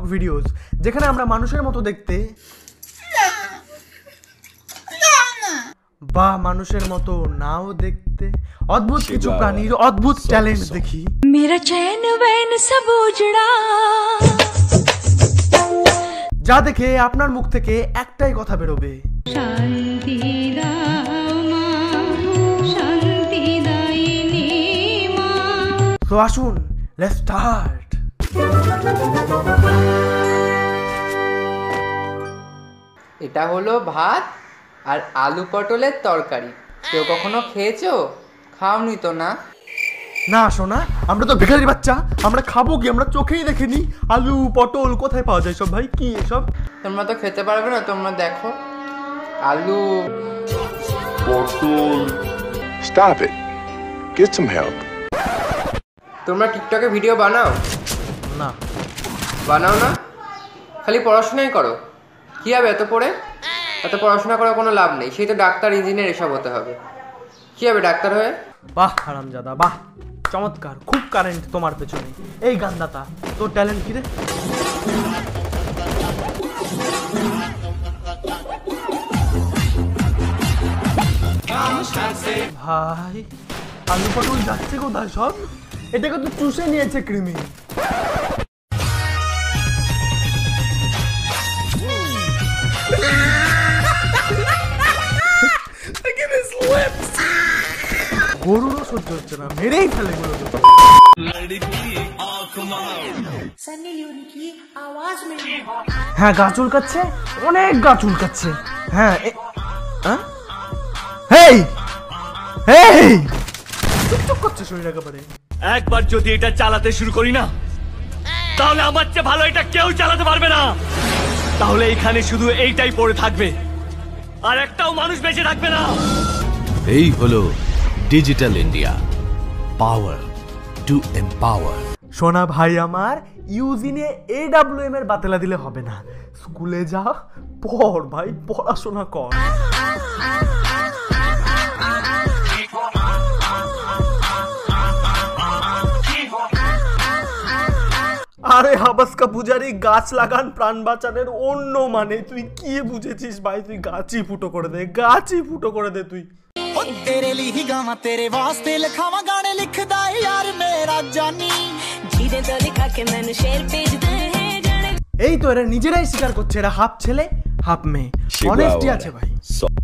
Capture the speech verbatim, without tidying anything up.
Videos যেখানে আমরা মানুষের মতো দেখতে বা মানুষের মতো নাও দেখতে অদ্ভুত কিছু প্রাণীর অদ্ভুত ট্যালেন্ট দেখি। मेरा चैन वैन सब उजड़ा, যা দেখে আপনার মুখ থেকে একটাই কথা বেরোবে, শান্তি দাও মা, শান্তি দাইনি মা। তো আসুন লেটস স্টার্ট। এটা হলো ভাত আর আলু পটলের তরকারি। কেউ কখনো খেয়েছো? খাওনি তো না? না শোনা, আমরা তো ভিখারি বাচ্চা, আমরা খাবো কি? আমরা চোখেই দেখিনি আলু পটল কোথায় পাওয়া যায় সব। ভাই কি এসব? তোমরা তো খেতে পারবে না। তোমরা দেখো আলু পটল। Stop it. Get some help. তোমরা টিকটকে ভিডিও বানাও? না বানাও না, খালি পড়াশোনাই করো। কি হবে এত পড়ে? এত পড়াশোনা করে কোনো লাভ নেই। সেই তো ডাক্তার ইঞ্জিনিয়ার এসব হতে হবে। কি হবে ডাক্তার হয়ে? বাহ হারামজাদা, বাহ চমৎকার, খুব কারেন্ট তোমার পেছনে। এই গান্দাতা, তোর ট্যালেন্ট কি রে? ভাই আলু পটল যাচ্ছে কোথায় সব? এটাকে তো চুষে নিয়েছে কৃমি। গরুরও সহ্য হচ্ছে না, মেরেই ফেলে গরু। হ্যাঁ গা চুলকাচ্ছে, অনেক গা চুলকাচ্ছে। হ্যাঁ হেই হেই চুপ করছে শরীর একেবারে। একবার যদি এটা চালাতে শুরু করি না, তাহলে আমার চেয়ে ভালো এটা কেউ চালাতে পারবে না। তাহলে এখানে শুধু এইটাই পড়ে থাকবে, আর একটাও মানুষ বেঁচে থাকবে না। এই হলো digital India, power to empower. সোনা ভাই আমার, ইউজিনে এ ডাব্লিউ এম এর বাতেলা দিলে হবে না। স্কুলে যা, পড় ভাই, পড়াশোনা কর। আরে হাবাসকা পূজারি, গাছ লাগান প্রাণ বাঁচানোর অন্য মানে তুই কি বুঝেছিস ভাই? তুই গাছই ফুটো করে দে, গাছই ফুটো করে দে তুই। तेरे लिए ही गावा, तेरे वास्ते लिखावा गाने लिखदा यार मेरा जानी। जीरे तो लिखा के मैंने शेर भेज दे हैं जाने। এই তো এরা নিজেরাই স্বীকার করছে এরা হাফ ছেলে হাফ মেয়ে। অনেস্টি আছে ভাই।